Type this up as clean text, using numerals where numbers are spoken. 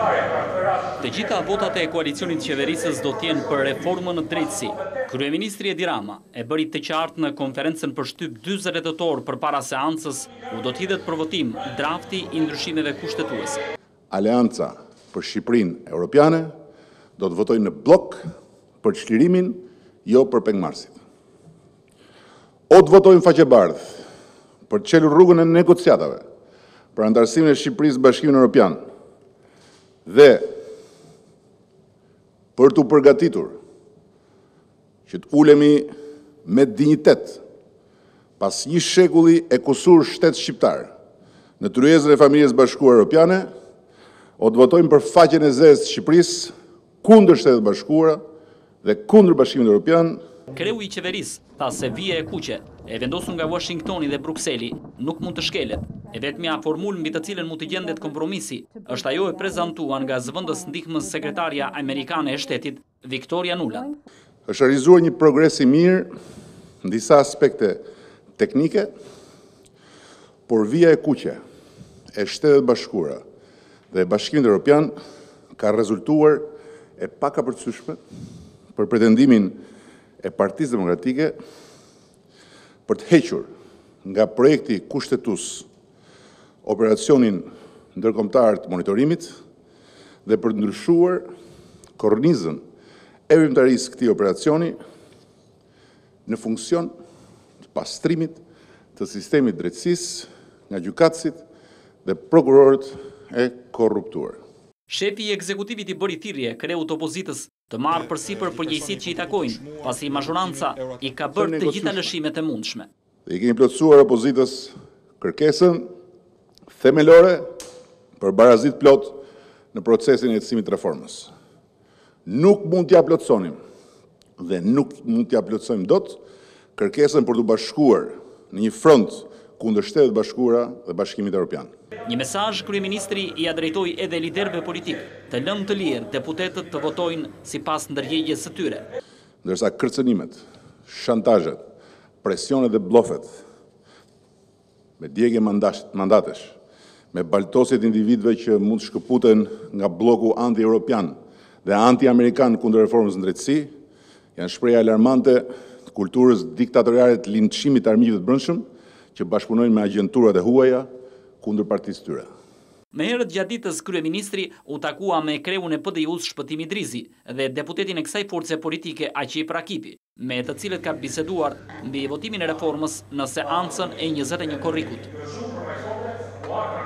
Të gjitha votat e koalicionit qeverisës do t'jenë për reformën në drejtësi. Kryeministri Edi Rama e bëri të qartë në konferencën për shtyp 40 tetor përpara seancës, ku do t'hidhet për votim drafti i ndryshimeve kushtetuese. Aleanca për Shqipërinë Europiane do të votojnë në blok për çlirimin, jo për pengmarrësit. O të votojnë faqebardh për të çelur rrugën e negociatave për antarësimin e Shqipërisë në Bashkimin Evropian dhe për të përgatitur që të ulemi me dinjitet pas një shekulli e kusur shtet shqiptar në tryezën e familjes bashkuar Europiane, o të votojmë për faqen e zezë të Shqipërisë kundër Shtetet Bashkuara dhe kundër Bashkimit Evropian. Kreu i qeverisë tha se vija e kuqe e vendosur nga Washingtoni dhe Brukseli nuk mund të shkelet. E vetmja formulë mbi të cilën mund të gjendet kompromisi është ajo e prezantuar nga zëvendës ndihmës sekretarja amerikane e shtetit, Victoria Nuland. Është realizuar një progres i mirë në disa aspekte teknike, por vija e kuqe e Shtetet Bashkuara dhe Bashkimit Evropian ka rezultuar e pakapërcyeshme për pretendimin e Partisë Demokratike për të hequr nga projekti kushtetues operacionin ndërkombëtar të monitorimit dhe për të ndryshuar kornizën e veprimtarisë këtij operacioni në funksion të pastrimit të sistemit drejtësisë nga gjykatësit dhe prokurorët e korruptuar. Shefi i ekzekutivit i bëri thirrje kreut opozitës të marrë përsipër përgjegjësitë që i takojnë, pasi mazhoranca i ka bërë të gjitha lëshimet e mundshme. Dhe i kemi plotësuar opozitës kërkesën themelore për barazit plot në procesin e jetësimit të reformës. Nuk mund t'ja plotësonim dhe nuk mund t'ja plotësojmë dot kërkesën për të bashkuar në një front kundër Shtetet Bashkuara dhe Bashkimit Evropian. Një mesazh kryeministri i drejtoi edhe liderëve politik të lënë të lirë deputetët të votojnë sipas ndërgjegjjes së tyre. Ndërsa kërcënimet, shantazhet, presionet dhe bllofet me djegje mandatesh, me baltosjet individëve që mund të shkëputen nga bloku anti-europian dhe anti-amerikan kundër reformës në drejtësi, janë shprehje alarmante të kulturës diktatoriale të linçimit të armiqve të brendshëm që bashkëpunojnë me agjenturat e huaja kundër partisë tyre. Me herët gjatë ditës, kryeministri u takua me kreun e PD-us Shpëtimi Drizi dhe deputetin e kësaj force politike Aqi Prakipi, me të cilët ka biseduar mbi votimin e reformës në seancën e 21 korrikut.